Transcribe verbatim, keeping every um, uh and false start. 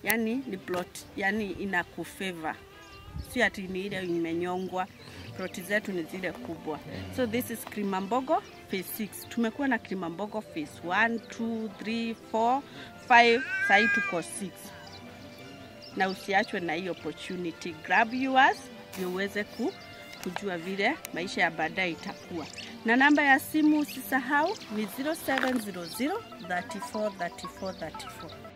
yani ni plot, yani inakufavor. Si ati ni ile imenyongwa. Plot zetu ni zile kubwa. So this is Kilimambogo phase six. Tumekuwa na Kilimambogo phase one, two, three, four, five, sai tuko six. Na usiachwe na hii opportunity. Grab yours, ndio uweze ku, kujua vile maisha ya baadaye itakuwa. Na namba ya simu usisahau ni zero seven zero zero, three four, three four, three four.